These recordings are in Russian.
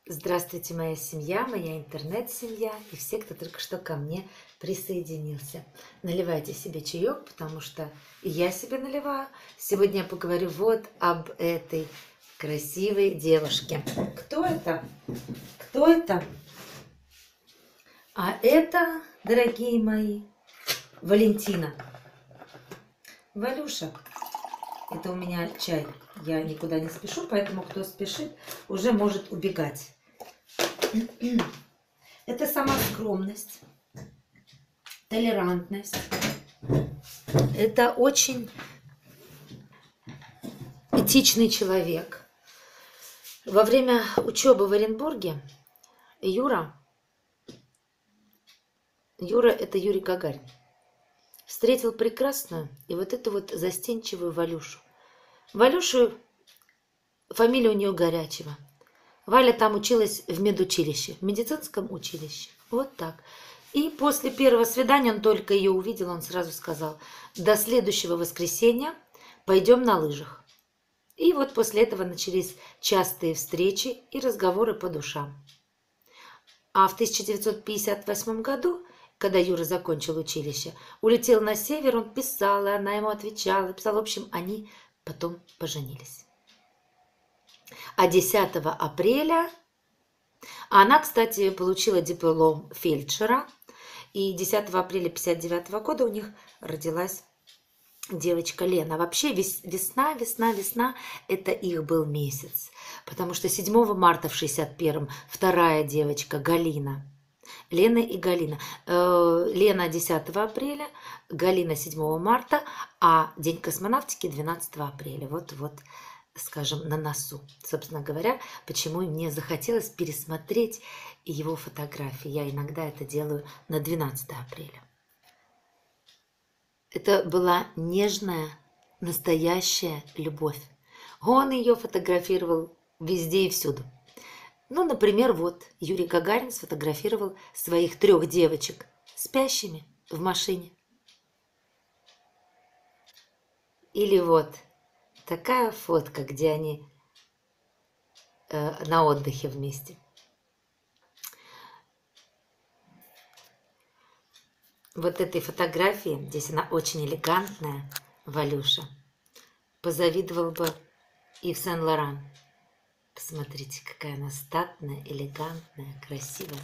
Здравствуйте, моя семья, моя интернет-семья и все, кто только что ко мне присоединился. Наливайте себе чаек, потому что и я себе наливаю. Сегодня я поговорю вот об этой красивой девушке. Кто это? Кто это? А это, дорогие мои, Валентина. Валюша, это у меня чай. Я никуда не спешу, поэтому кто спешит, уже может убегать. Это сама скромность, толерантность. Это очень этичный человек. Во время учебы в Оренбурге Юра это Юрий Гагарин, встретил прекрасную и вот эту вот застенчивую Валюшу. Валюшу, фамилия у нее Горячева. Валя там училась в медучилище, в медицинском училище. Вот так. И после первого свидания он только ее увидел, он сразу сказал: до следующего воскресенья пойдем на лыжах. И вот после этого начались частые встречи и разговоры по душам. А в 1958 году, когда Юра закончил училище, улетел на север, он писал, и она ему отвечала. Писал, в общем, они потом поженились. А 10 апреля она, кстати, получила диплом фельдшера. И 10 апреля 1959 года у них родилась девочка Лена. Вообще весна – это их был месяц. Потому что 7 марта в 1961 вторая девочка Галина. Лена и Галина. Лена 10 апреля, Галина 7 марта, а День космонавтики 12 апреля. Вот, скажем, на носу. Собственно говоря, почему мне захотелось пересмотреть его фотографии. Я иногда это делаю на 12 апреля. Это была нежная, настоящая любовь. Он ее фотографировал везде и всюду. Ну, например, вот Юрий Гагарин сфотографировал своих 3 девочек спящими в машине. Или вот такая фотка, где они на отдыхе вместе. Вот этой фотографии, здесь она очень элегантная, Валюша, позавидовал бы Ив Сен-Лоран. Посмотрите, какая она статная, элегантная, красивая.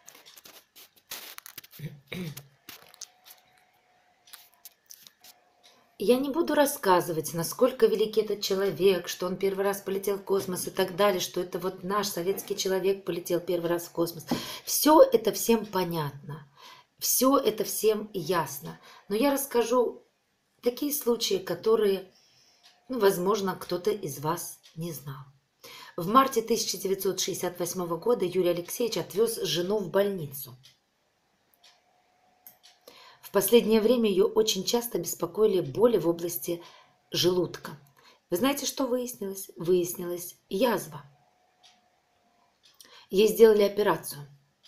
Я не буду рассказывать, насколько великий этот человек, что он первый раз полетел в космос и так далее, что это вот наш советский человек полетел первый раз в космос. Все это всем понятно, все это всем ясно. Но я расскажу такие случаи, которые, возможно, кто-то из вас не знал. В марте 1968 года Юрий Алексеевич отвез жену в больницу. В последнее время ее очень часто беспокоили боли в области желудка. Вы знаете, что выяснилось? Выяснилась язва. Ей сделали операцию.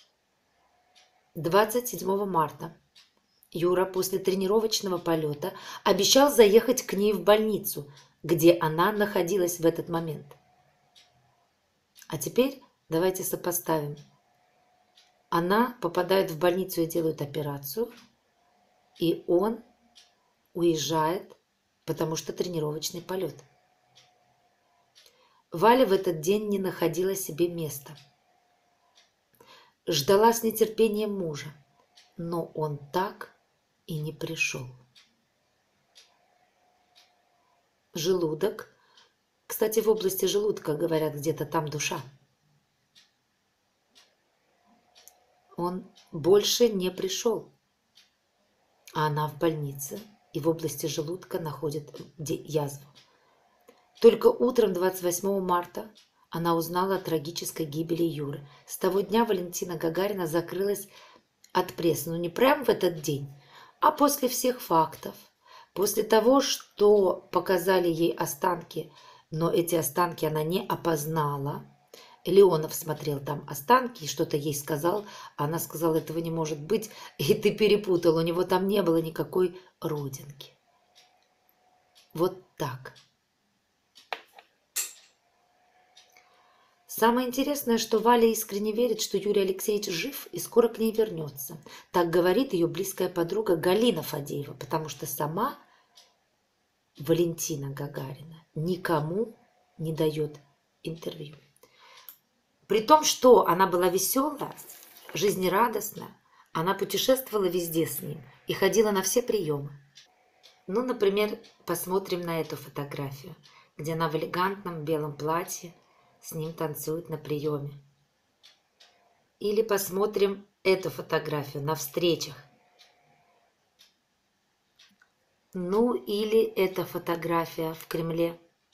27 марта Юра после тренировочного полета обещал заехать к ней в больницу, где она находилась в этот момент. А теперь давайте сопоставим. Она попадает в больницу и делают операцию, и он уезжает, потому что тренировочный полет. Валя в этот день не находила себе места. Ждала с нетерпением мужа, но он так и не пришел. Желудок. Кстати, в области желудка, говорят, где-то там душа. Он больше не пришел. А она в больнице и в области желудка находит язву. Только утром 28 марта она узнала о трагической гибели Юры. С того дня Валентина Гагарина закрылась от прессы. Не прямо в этот день, а после всех фактов. После того, что показали ей останки, но эти останки она не опознала. Леонов смотрел там останки и что-то ей сказал. Она сказала, этого не может быть. И ты перепутал, у него там не было никакой родинки. Вот так. Самое интересное, что Валя искренне верит, что Юрий Алексеевич жив и скоро к ней вернется. Так говорит ее близкая подруга Галина Фадеева, потому что сама Валентина Гагарина никому не дает интервью. При том, что она была веселая, жизнерадостная, она путешествовала везде с ним и ходила на все приемы. Ну, например, посмотрим на эту фотографию, где она в элегантном белом платье с ним танцует на приеме. Или посмотрим эту фотографию на встречах. Ну, или эта фотография в Кремле.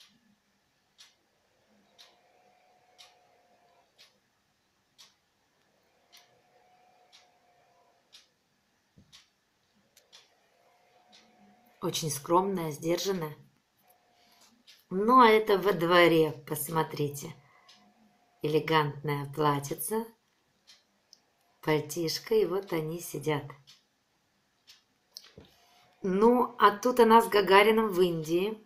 Очень скромная, сдержанная. Ну, а это во дворе, посмотрите. Элегантная платьице, пальтишко, и вот они сидят. Ну, а тут она с Гагарином в Индии.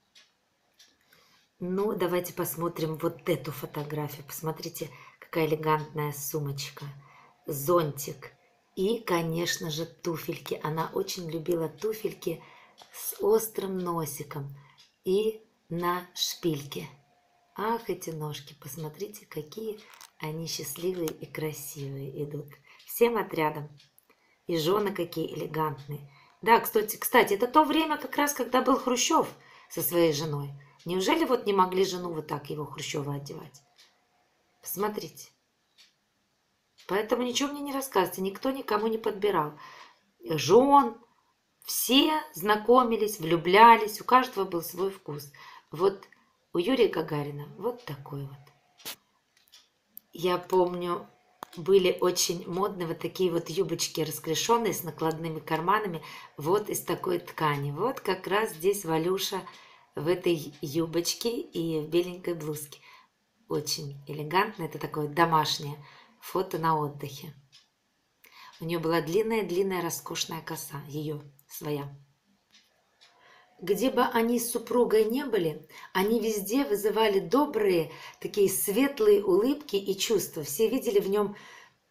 Ну, давайте посмотрим вот эту фотографию. Посмотрите, какая элегантная сумочка, зонтик и, конечно же, туфельки. Она очень любила туфельки с острым носиком и на шпильке. Ах, эти ножки, посмотрите, какие они счастливые и красивые идут. Всем отрядом. И жены какие элегантные. Да, кстати, это то время как раз, когда был Хрущев со своей женой. Неужели вот не могли жену вот так его Хрущева одевать? Посмотрите. Поэтому ничего мне не рассказывайте, никто никому не подбирал. Жен, все знакомились, влюблялись, у каждого был свой вкус. Вот у Юрия Гагарина вот такой вот. Я помню, были очень модные вот такие вот юбочки расклешенные с накладными карманами, вот из такой ткани. Вот как раз здесь Валюша в этой юбочке и в беленькой блузке. Очень элегантно, это такое домашнее фото на отдыхе. У нее была длинная-длинная роскошная коса, ее своя. Где бы они с супругой не были, они везде вызывали добрые, такие светлые улыбки и чувства. Все видели в нем,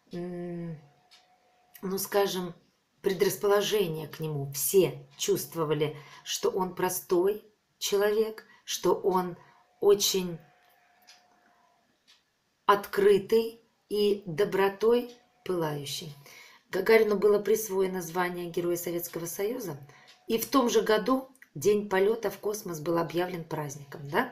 ну скажем, предрасположение к нему. Все чувствовали, что он простой человек, что он очень открытый и добротой пылающий. Гагарину было присвоено звание Героя Советского Союза, и в том же году День полета в космос был объявлен праздником, да?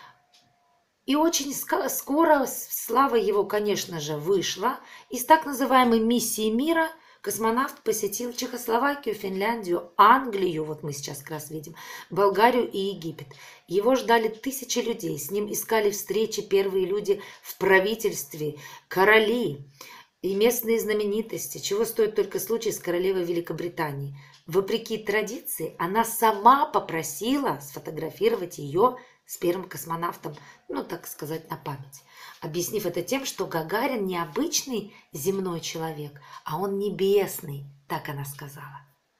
И очень скоро слава его, конечно же, вышла. Из так называемой миссии мира космонавт посетил Чехословакию, Финляндию, Англию, вот мы сейчас как раз видим, Болгарию и Египет. Его ждали тысячи людей, с ним искали встречи первые люди в правительстве, короли и местные знаменитости, чего стоит только случай с королевой Великобритании. Вопреки традиции, она сама попросила сфотографировать ее с первым космонавтом, ну, так сказать, на память. Объяснив это тем, что Гагарин не обычный земной человек, а он небесный, так она сказала.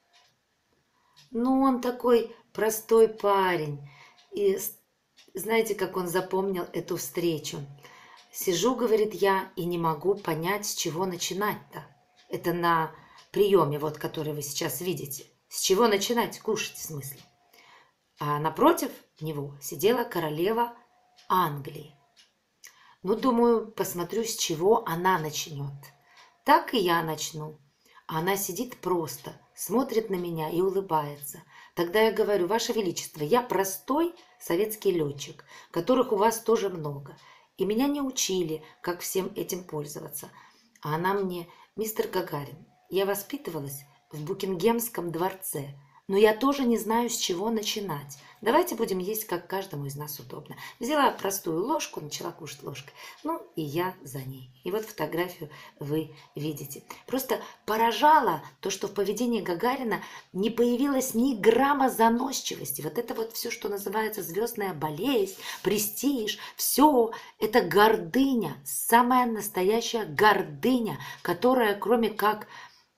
Ну, он такой простой парень. И знаете, как он запомнил эту встречу? Сижу, говорит, я и не могу понять, с чего начинать-то. Это на приеме, вот, который вы сейчас видите. С чего начинать? Кушать, в смысле. А напротив него сидела королева Англии. Ну, думаю, посмотрю, с чего она начнет. Так и я начну. А она сидит просто, смотрит на меня и улыбается. Тогда я говорю, Ваше Величество, я простой советский летчик, которых у вас тоже много. И меня не учили, как всем этим пользоваться. А она мне, мистер Гагарин, я воспитывалась в Букингемском дворце, но я тоже не знаю, с чего начинать. Давайте будем есть, как каждому из нас удобно. Взяла простую ложку, начала кушать ложкой. Ну, и я за ней. И вот фотографию вы видите. Просто поражало то, что в поведении Гагарина не появилось ни грамма заносчивости. Вот это вот все, что называется звездная болезнь, престиж, все это гордыня, самая настоящая гордыня, которая, кроме как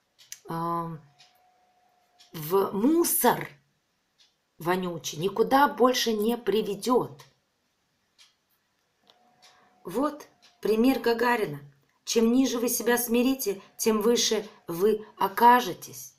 в мусор вонючий, никуда больше не приведет. Вот пример Гагарина. Чем ниже вы себя смирите, тем выше вы окажетесь.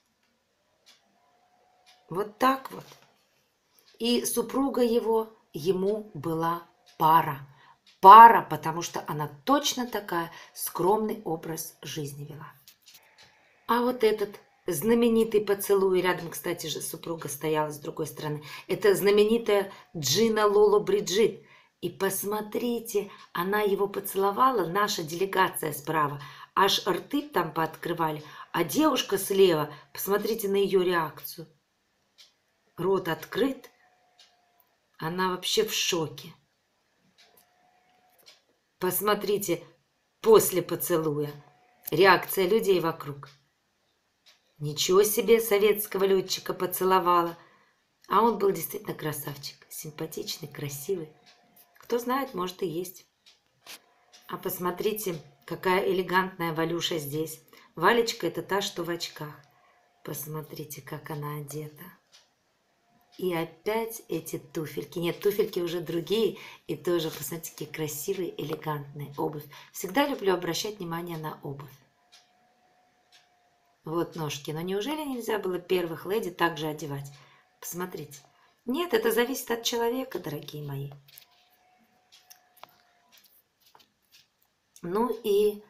Вот так вот. И супруга ему была пара. Пара, потому что она точно такая скромный образ жизни вела. А вот этот знаменитый поцелуй, рядом, кстати же, супруга стояла с другой стороны, это знаменитая Джина Лоло Бриджит. И посмотрите, она его поцеловала, наша делегация справа, аж рты там пооткрывали, а девушка слева, посмотрите на ее реакцию. Рот открыт, она вообще в шоке. Посмотрите, после поцелуя, реакция людей вокруг. Ничего себе, советского летчика поцеловала. А он был действительно красавчик, симпатичный, красивый. Кто знает, может и есть. А посмотрите, какая элегантная Валюша здесь. Валечка это та, что в очках. Посмотрите, как она одета. И опять эти туфельки. Нет, туфельки уже другие. И тоже, посмотрите, какие красивые, элегантные обувь. Всегда люблю обращать внимание на обувь. Вот ножки. Но неужели нельзя было первых леди так же одевать? Посмотрите. Нет, это зависит от человека, дорогие мои. Ну и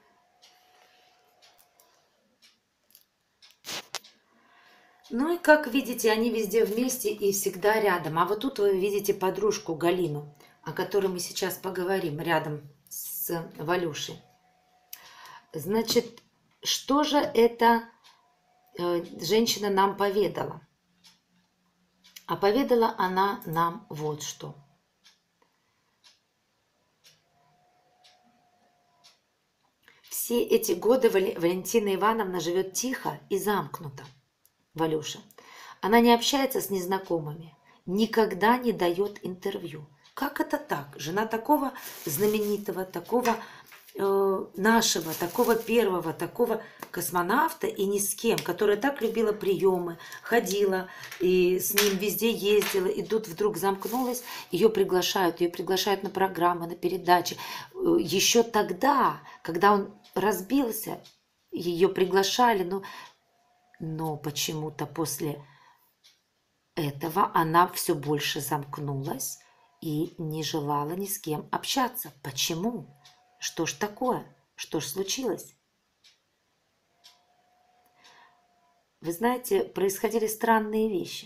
как видите, они везде вместе и всегда рядом. А вот тут вы видите подружку Галину, о которой мы сейчас поговорим, рядом с Валюшей. Значит, что же эта женщина нам поведала? А поведала она нам вот что. Все эти годы Валентина Ивановна живет тихо и замкнуто. Валюша. Она не общается с незнакомыми, никогда не дает интервью. Как это так? Жена такого знаменитого, такого нашего, такого первого, такого космонавта и ни с кем, которая так любила приемы, ходила и с ним везде ездила, и тут вдруг замкнулась, ее приглашают на программы, на передачи. Еще тогда, когда он разбился, ее приглашали, но почему-то после этого она все больше замкнулась и не желала ни с кем общаться. Почему? Что ж такое? Что ж случилось? Вы знаете, происходили странные вещи.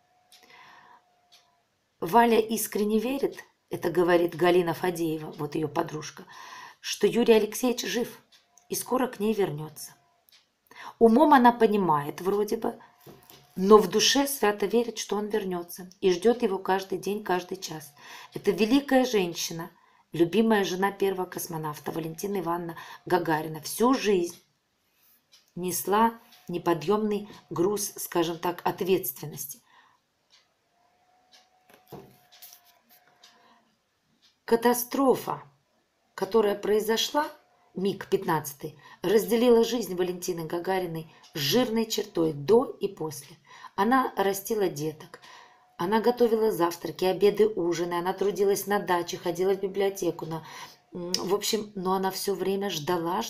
Валя искренне верит, это говорит Галина Фадеева, вот ее подружка, что Юрий Алексеевич жив и скоро к ней вернется. Умом она понимает вроде бы, но в душе свято верит, что он вернется и ждет его каждый день, каждый час. Это великая женщина, любимая жена первого космонавта Валентина Ивановна Гагарина, всю жизнь несла неподъемный груз, скажем так, ответственности. Катастрофа, которая произошла, МиГ-15, разделила жизнь Валентины Гагариной жирной чертой до и после. Она растила деток, она готовила завтраки, обеды, ужины, она трудилась на даче, ходила в библиотеку. В общем, но она все время ждала.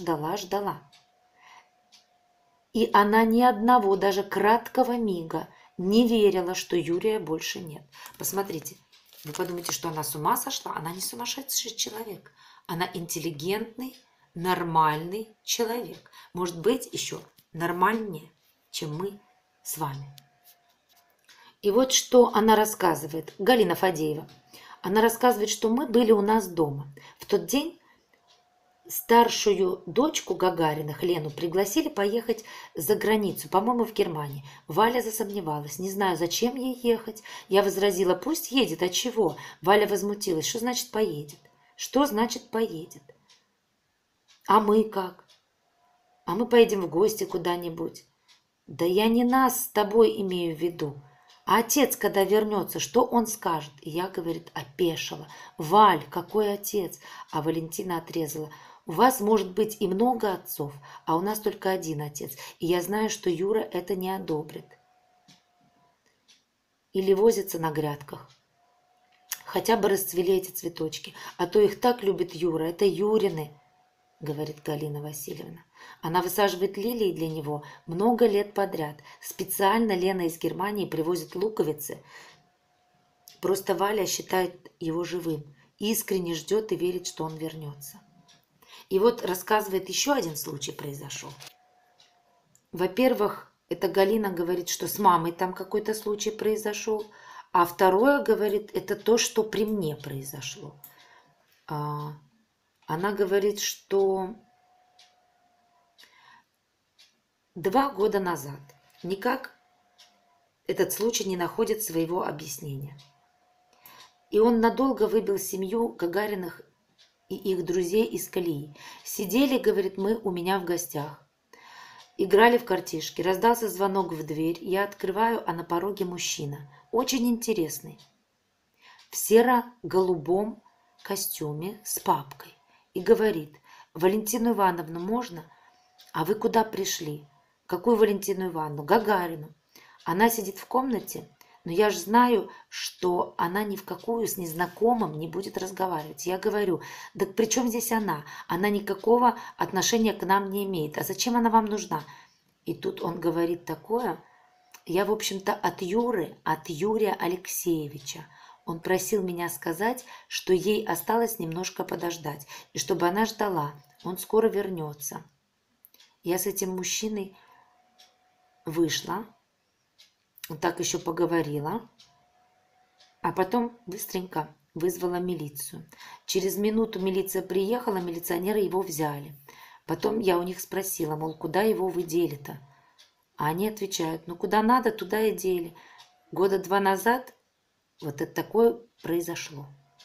И она ни одного, даже краткого мига не верила, что Юрия больше нет. Посмотрите, вы подумаете, что она с ума сошла? Она не сумасшедший человек. Она интеллигентный, нормальный человек. Может быть, еще нормальнее, чем мы с вами. И вот что она рассказывает, Галина Фадеева. Она рассказывает, что мы были у нас дома. В тот день старшую дочку Гагариных, Лену, пригласили поехать за границу, по-моему, в Германию. Валя засомневалась. Не знаю, зачем ей ехать. Я возразила, пусть едет, а чего? Валя возмутилась. Что значит поедет? Что значит поедет? А мы как? А мы поедем в гости куда-нибудь. Да я не нас с тобой имею в виду. А отец, когда вернется, что он скажет? И я, говорит, опешила. Валь, какой отец? А Валентина отрезала. У вас может быть и много отцов, а у нас только один отец. И я знаю, что Юра это не одобрит. Или возится на грядках. хотя бы расцвели эти цветочки, а то их так любит Юра, это Юрины, говорит Галина Васильевна. Она высаживает лилии для него много лет подряд. Специально Лена из Германии привозит луковицы. Просто Валя считает его живым, искренне ждет и верит, что он вернется. И вот рассказывает, еще один случай произошел. Во-первых, это Галина говорит, что с мамой там какой-то случай произошел, а второе, говорит, это то, что при мне произошло. Она говорит, что 2 года назад никак этот случай не находит своего объяснения. И он надолго выбил семью Гагариных и их друзей из колеи. Сидели, говорит, мы у меня в гостях. Играли в картишки. Раздался звонок в дверь. Я открываю, а на пороге мужчина. Очень интересный. В серо-голубом костюме с папкой. И говорит: Валентину Ивановну можно? А вы куда пришли? Какую Валентину Ивановну? Гагарину. Она сидит в комнате, но я же знаю, что она ни в какую с незнакомым не будет разговаривать. Я говорю: да при чем здесь она? Она никакого отношения к нам не имеет. А зачем она вам нужна? И тут он говорит такое. Я, в общем-то, от Юрия Алексеевича. Он просил меня сказать, что ей осталось немножко подождать, и чтобы она ждала. Он скоро вернется. Я с этим мужчиной вышла, так еще поговорила, а потом быстренько вызвала милицию. Через минуту милиция приехала, милиционеры его взяли. Потом я у них спросила, мол, куда его вы дели-то? А они отвечают: ну куда надо, туда и дели. 2 года назад вот это такое произошло.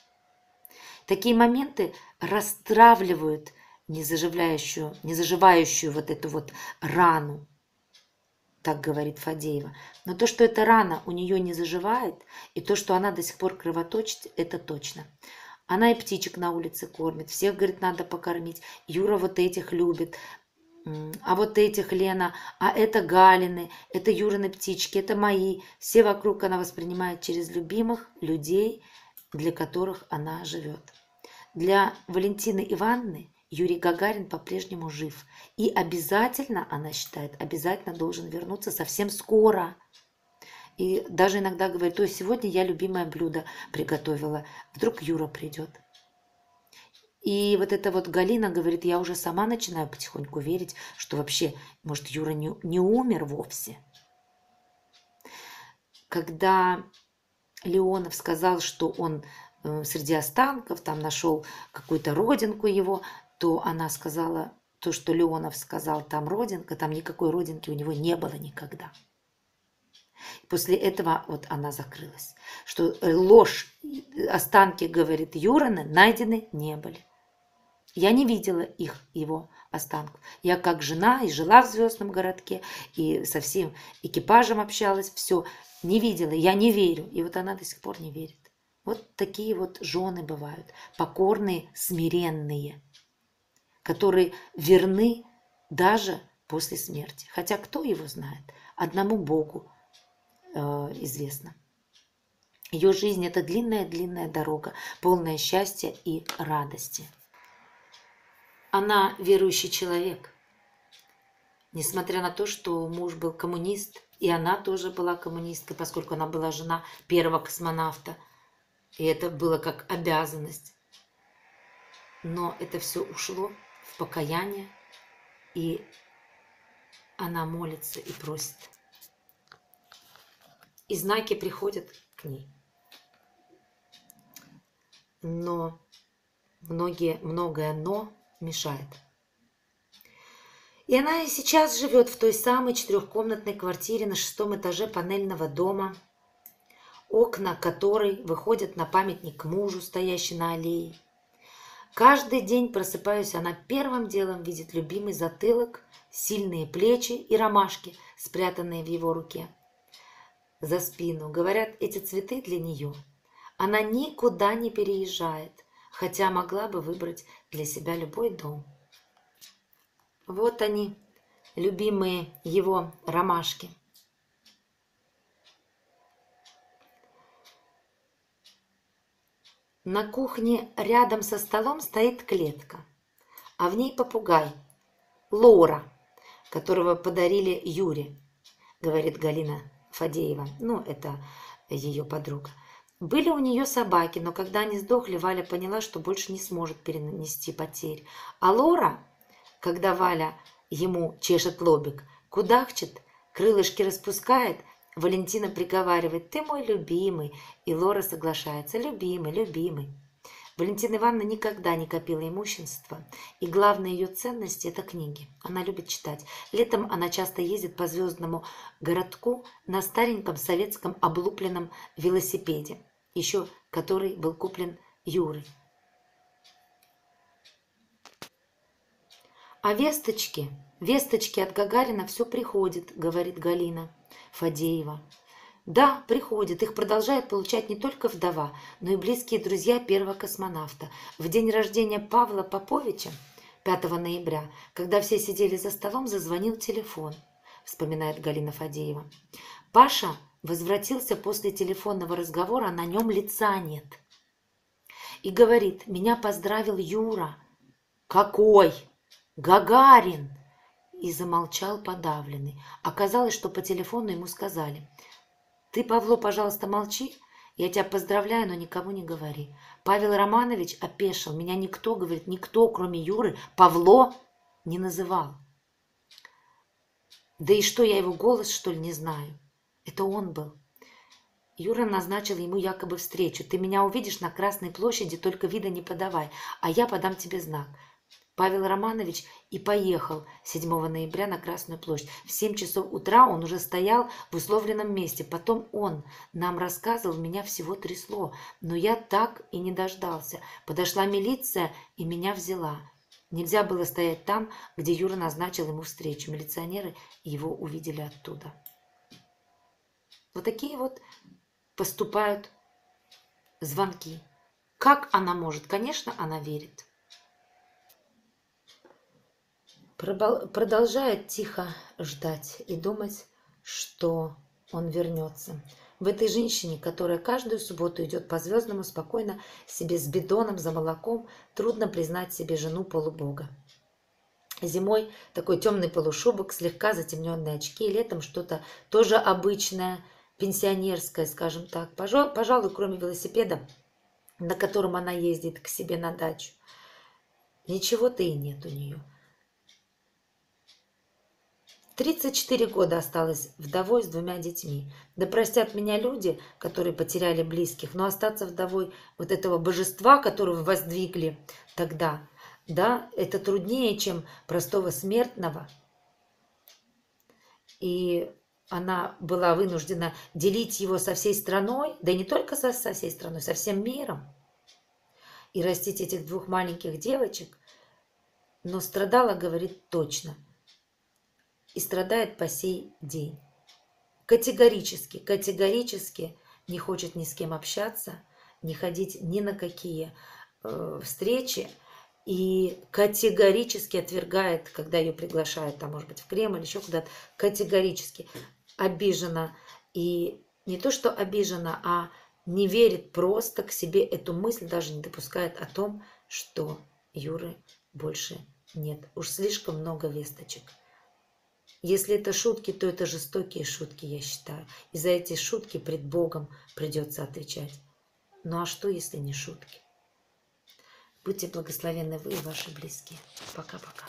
Такие моменты растравливают незаживающую вот эту вот рану, так говорит Фадеева. Но то, что эта рана у нее не заживает, и то, что она до сих пор кровоточит, это точно. Она и птичек на улице кормит, всех, говорит, надо покормить. Юра вот этих любит, а вот этих Лена, а это Галины, это Юрины птички, это мои. Все вокруг она воспринимает через любимых людей, для которых она живет. Для Валентины Ивановны Юрий Гагарин по-прежнему жив. И обязательно, она считает, обязательно должен вернуться совсем скоро. И даже иногда говорит: ой, сегодня я любимое блюдо приготовила, вдруг Юра придет. И вот эта вот Галина говорит: я уже сама начинаю потихоньку верить, что вообще, может, Юра не умер вовсе. Когда Леонов сказал, что он среди останков там нашел какую-то родинку его, то она сказала, то, что Леонов сказал, там родинка, там никакой родинки у него не было никогда. После этого вот она закрылась, что ложь, останки, говорит, Юрины найдены не были. Я не видела его останков. Я как жена и жила в Звездном городке, и со всем экипажем общалась, все. Не видела, я не верю. И вот она до сих пор не верит. Вот такие вот жены бывают. Покорные, смиренные, которые верны даже после смерти. Хотя кто его знает? Одному Богу известно. Ее жизнь – это длинная-длинная дорога, полная счастья и радости. Она верующий человек. Несмотря на то, что муж был коммунист, и она тоже была коммунисткой, поскольку она была жена первого космонавта. И это было как обязанность. Но это все ушло в покаяние, и она молится и просит. И знаки приходят к ней. Но многое «но» мешает. И она и сейчас живет в той самой 4-комнатной квартире на 6-м этаже панельного дома, окна которой выходят на памятник мужу, стоящий на аллее. Каждый день, просыпаясь, она первым делом видит любимый затылок, сильные плечи и ромашки, спрятанные в его руке. За спину, говорят, эти цветы для нее. Она никуда не переезжает, хотя могла бы выбрать для себя любой дом. Вот они, любимые его ромашки. На кухне рядом со столом стоит клетка, а в ней попугай Лора, которого подарили Юре, говорит Галина Фадеева. Ну, это ее подруга. Были у нее собаки, но когда они сдохли, Валя поняла, что больше не сможет перенести потерь. А Лора, когда Валя ему чешет лобик, кудахчет, крылышки распускает, Валентина приговаривает: «Ты мой любимый». И Лора соглашается: «Любимый, любимый». Валентина Ивановна никогда не копила имущество, и главная ее ценность – это книги. Она любит читать. Летом она часто ездит по звездному городку на стареньком советском облупленном велосипеде, еще который был куплен Юрой. А весточки от Гагарина все приходит, говорит Галина Фадеева. Да, приходит. Их продолжает получать не только вдова, но и близкие друзья первого космонавта. В день рождения Павла Поповича, 5 ноября, когда все сидели за столом, зазвонил телефон, вспоминает Галина Фадеева. Паша возвратился после телефонного разговора, а на нем лица нет. И говорит: «Меня поздравил Юра». «Какой? Гагарин!» И замолчал подавленный. Оказалось, что по телефону ему сказали: «Ты, Павло, пожалуйста, молчи, я тебя поздравляю, но никому не говори». Павел Романович опешил. Меня никто, говорит, никто, кроме Юры, Павло не называл. Да и что, я его голос, что ли, не знаю? Это он был. Юра назначил ему якобы встречу. «Ты меня увидишь на Красной площади, только вида не подавай, а я подам тебе знак». Павел Романович и поехал 7 ноября на Красную площадь. В 7 часов утра он уже стоял в условленном месте. Потом он нам рассказывал, меня всего трясло. Но я так и не дождался. Подошла милиция и меня взяла. Нельзя было стоять там, где Юра назначил ему встречу. Милиционеры его увидели оттуда. Вот такие вот поступают звонки. Как она может? Конечно, она верит. Продолжает тихо ждать и думать, что он вернется. В этой женщине, которая каждую субботу идет по Звездному спокойно себе с бидоном за молоком, трудно признать себе жену полубога. Зимой такой темный полушубок, слегка затемненные очки, летом что-то тоже обычное, пенсионерское, скажем так. Пожалуй, кроме велосипеда, на котором она ездит к себе на дачу. Ничего-то и нет у нее. 34 года осталась вдовой с 2 детьми. Да простят меня люди, которые потеряли близких, но остаться вдовой вот этого божества, которого воздвигли тогда, да, это труднее, чем простого смертного. И она была вынуждена делить его со всей страной, да и не только со всей страной, со всем миром. И растить этих 2 маленьких девочек, но страдала, говорит, точно. И страдает по сей день. Категорически не хочет ни с кем общаться, не ходить ни на какие встречи. И категорически отвергает, когда ее приглашают, там, может быть, в Кремль, еще куда-то, категорически обижена. И не то, что обижена, а не верит просто к себе эту мысль, даже не допускает о том, что Юры больше нет. Уж слишком много весточек. Если это шутки, то это жестокие шутки, я считаю. И за эти шутки пред Богом придется отвечать. Ну а что, если не шутки? Будьте благословенны вы и ваши близкие. Пока-пока.